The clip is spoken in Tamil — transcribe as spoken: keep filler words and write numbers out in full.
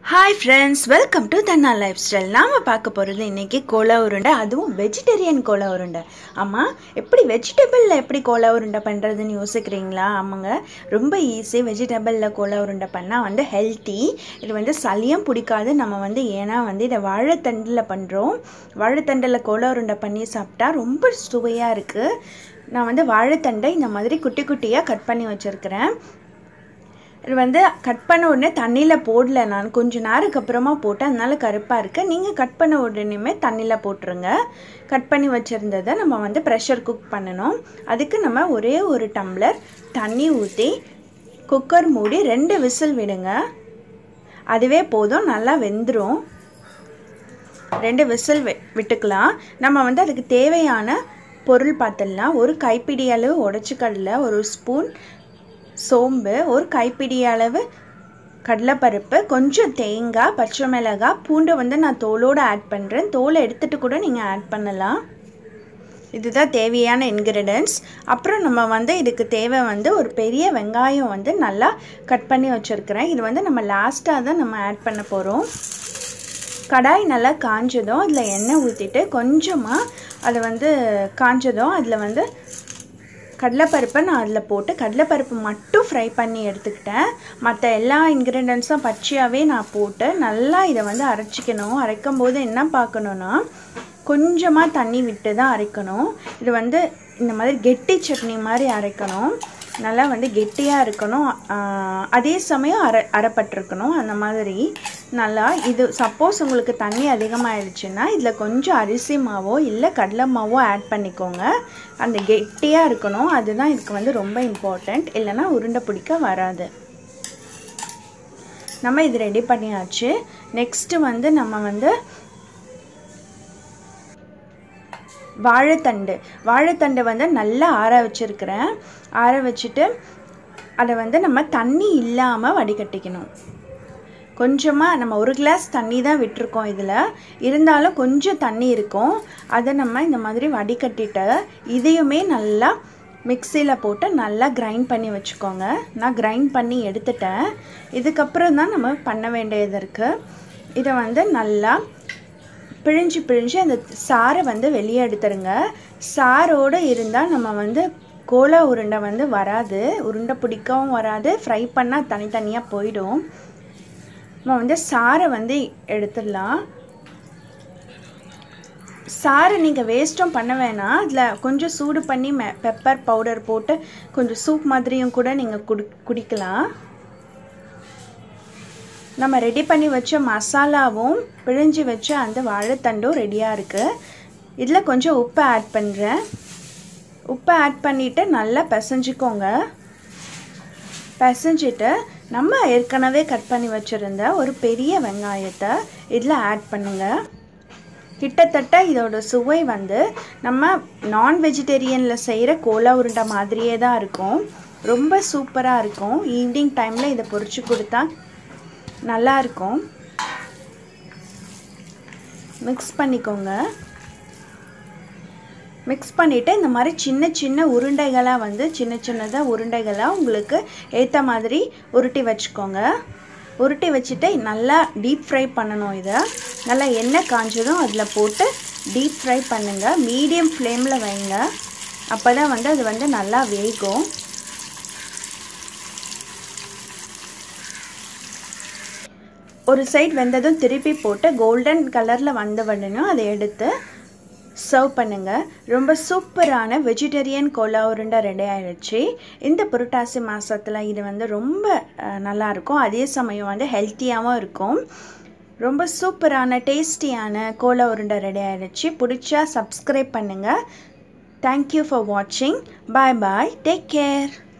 Hi friends, welcome to Thanna Lifestyle. நாம பார்க்க போறது இன்னைக்கு கோலா உருண்டை, அதுவும் வெஜிடேரியன் கோலா உருண்டை. ஆமா, எப்படி வெஜிடபிள்ல எப்படி கோலா உருண்டை பண்றதுன்னு யோசிக்கிறீங்களா? ஆமாங்க, ரொம்ப ஈஸி. வெஜிடபிள்ல கோலா உருண்டை பண்ணா வந்து ஹெல்த்தி. இது வந்து சளியும் பிடிக்காது. நம்ம வந்து ஏன்னா வந்து இதை வாழைத்தண்டில் பண்றோம். வாழைத்தண்டில் கோலா உருண்டை பண்ணி சாப்பிட்டா ரொம்ப சுவையா இருக்கு. நான் வந்து வாழைத்தண்டை இந்த மாதிரி குட்டி குட்டியாக கட் பண்ணி வச்சிருக்கிறேன். இது வந்து கட் பண்ண உடனே தண்ணியில் போடல, நான் கொஞ்சம் நேரத்துக்கு அப்புறமா போட்டேன், அதனால கருப்பாக இருக்குது. நீங்கள் கட் பண்ண உடனேயுமே தண்ணியில் போட்டுருங்க. கட் பண்ணி வச்சுருந்ததை நம்ம வந்து ப்ரெஷர் குக் பண்ணணும். அதுக்கு நம்ம ஒரே ஒரு டம்ளர் தண்ணி ஊற்றி குக்கர் மூடி ரெண்டு விசில் விடுங்க. அதுவே போதும், நல்லா வெந்துடும். ரெண்டு விசில் விட்டுக்கலாம். நம்ம வந்து அதுக்கு தேவையான பொருள் பார்த்துடலாம். ஒரு கைப்பிடி அளவு உடச்சிக்கடலை, ஒரு ஸ்பூன் சோம்பு, ஒரு கைப்பிடி அளவு கடலைப்பருப்பு, கொஞ்சம் தேங்காய், பச்சை மிளகாய், பூண்டை வந்து நான் தோலோடு ஆட் பண்ணுறேன். தோலை எடுத்துகிட்டு கூட நீங்கள் ஆட் பண்ணலாம். இதுதான் தேவையான இன்க்ரீடியன்ட்ஸ். அப்புறம் நம்ம வந்து இதுக்கு தேவை வந்து ஒரு பெரிய வெங்காயம் வந்து நல்லா கட் பண்ணி வச்சுருக்கிறேன். இது வந்து நம்ம லாஸ்ட்டாக தான் நம்ம ஆட் பண்ண போகிறோம். கடாய் நல்லா காஞ்சதும் அதில் எண்ணெய் ஊற்றிட்டு கொஞ்சமாக அதை வந்து காஞ்சதும் அதில் வந்து கடலைப்பருப்பை நான் அதில் போட்டு கடலைப்பருப்பு மட்டும் ஃப்ரை பண்ணி எடுத்துக்கிட்டேன். மற்ற எல்லா இன்க்ரீடியன்ட்ஸும் பச்சையாகவே நான் போட்டு நல்லா இதை வந்து அரைச்சிக்கணும். அரைக்கும் போது என்ன பார்க்கணுன்னா, கொஞ்சமாக தண்ணி விட்டு தான் அரைக்கணும். இது வந்து இந்த மாதிரி கெட்டி சட்னி மாதிரி அரைக்கணும். நல்லா வந்து கெட்டியாக இருக்கணும். அதே சமயம் அரை அரைப்பட்டிருக்கணும். அந்த மாதிரி நல்லா இது. சப்போஸ் உங்களுக்கு தண்ணி அதிகமாகிடுச்சுன்னா இதில் கொஞ்சம் அரிசி மாவோ இல்லை கடலை மாவோ ஆட் பண்ணிக்கோங்க. அந்த கெட்டியாக இருக்கணும். அதுதான் இதுக்கு வந்து ரொம்ப இம்பார்ட்டண்ட். இல்லைன்னா உருண்டை பிடிக்க வராது. நம்ம இது ரெடி பண்ணியாச்சு. நெக்ஸ்ட்டு வந்து நம்ம வந்து வாழைத்தண்டு வாழைத்தண்டு வந்து நல்லா ஆற வச்சுருக்கிறேன். ஆற வச்சுட்டு அதை வந்து நம்ம தண்ணி இல்லாமல் வடிகட்டிக்கணும். கொஞ்சமாக நம்ம ஒரு கிளாஸ் தண்ணி தான் விட்டுருக்கோம். இதில் இருந்தாலும் கொஞ்சம் தண்ணி இருக்கும். அதை நம்ம இந்த மாதிரி வடிகட்டிட்டு இதையுமே நல்லா மிக்சியில் போட்டு நல்லா கிரைண்ட் பண்ணி வச்சுக்கோங்க. நான் கிரைண்ட் பண்ணி எடுத்துட்டேன். இதுக்கப்புறம் தான் நம்ம பண்ண வேண்டியது இருக்குது. இதை வந்து நல்லா பிழிஞ்சு பிழிஞ்சு அந்த சாறை வந்து வெளியே எடுத்துருங்க. சாரோடு இருந்தால் நம்ம வந்து கோலா உருண்டை வந்து வராது, உருண்டை பிடிக்கவும் வராது, ஃப்ரை பண்ணால் தனித்தனியாக போயிடும். நம்ம வந்து சாறை வந்து எடுத்துடலாம். சாறை நீங்கள் வேஸ்ட்டும் பண்ண வேணாம். அதில் கொஞ்சம் சூடு பண்ணி மெ பெப்பர் பவுடர் போட்டு கொஞ்சம் சூப் மாதிரியும் கூட நீங்கள் குடி குடிக்கலாம். நம்ம ரெடி பண்ணி வச்ச மசாலாவும் பிழிஞ்சு வச்ச அந்த வாழைத்தண்டும் ரெடியாக இருக்குது. இதில் கொஞ்சம் உப்பு ஆட் பண்ணுறேன். உப்பு ஆட் பண்ணிவிட்டு நல்லா பிசைஞ்சிக்கோங்க. பிசைஞ்சிட்டு நம்ம ஏற்கனவே கட் பண்ணி வச்சுருந்த ஒரு பெரிய வெங்காயத்தை இதில் ஆட் பண்ணுங்கள். கிட்டத்தட்ட இதோட சுவை வந்து நம்ம நான் வெஜிடேரியனில் செய்கிற கோலா உருண்டை மாதிரியே தான் இருக்கும். ரொம்ப சூப்பராக இருக்கும். ஈவினிங் டைமில் இதை பொரிச்சு கொடுத்தா நல்லா இருக்கும். மிக்ஸ் பண்ணிக்கோங்க. மிக்ஸ் பண்ணிவிட்டு இந்த மாதிரி சின்ன சின்ன உருண்டைகளாக வந்து சின்ன சின்னதாக உருண்டைகளாக உங்களுக்கு ஏற்ற மாதிரி உருட்டி வச்சுக்கோங்க. உருட்டி வச்சுட்டு நல்லா டீப் ஃப்ரை பண்ணணும். இதை நல்லா எண்ணெய் காஞ்சதும் அதில் போட்டு டீப் ஃப்ரை பண்ணுங்கள். மீடியம் ஃப்ளேமில் வைங்க. அப்போ தான் வந்து அது வந்து நல்லா வேகும். ஒரு சைடு வெந்ததும் திருப்பி போட்டு கோல்டன் கலரில் வந்த உடனே அதை எடுத்து சர்வ் பண்ணுங்கள். ரொம்ப சூப்பரான வெஜிடேரியன் கோலா உருண்டை ரெடி ஆகிடுச்சு. இந்த புரட்டாசி மாதத்தில் இது வந்து ரொம்ப நல்லாயிருக்கும். அதே சமயம் வந்து ஹெல்த்தியாகவும் இருக்கும். ரொம்ப சூப்பரான டேஸ்டியான கோலா உருண்டை ரெடி ஆகிடுச்சு. பிடிச்சா சப்ஸ்கிரைப் பண்ணுங்கள். தேங்க்யூ ஃபார் வாட்சிங். Bye bye. Take care.